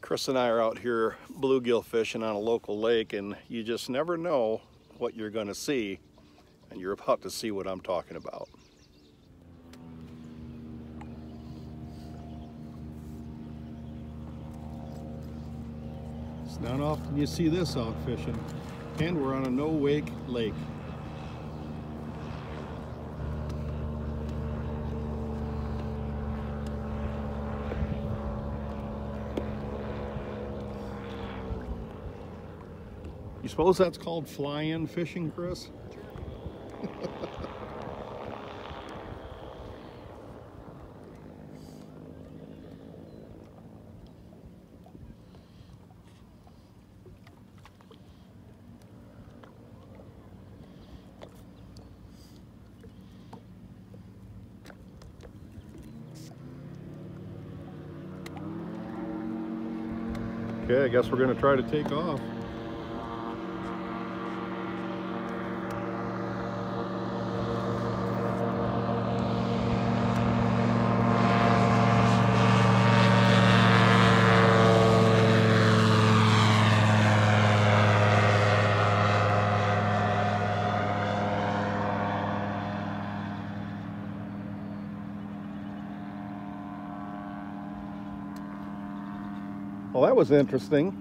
Chris and I are out here bluegill fishing on a local lake, and you just never know what you're going to see, and you're about to see what I'm talking about. It's not often you see this out fishing, and we're on a no-wake lake. You suppose that's called fly-in fishing, Chris? Okay, I guess we're going to try to take off. Well, that was interesting.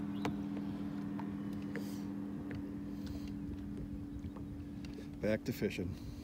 Back to fishing.